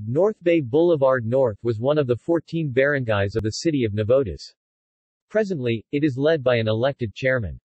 Northbay Boulevard North was one of the 14 barangays of the city of Navotas. Presently, it is led by an elected chairman.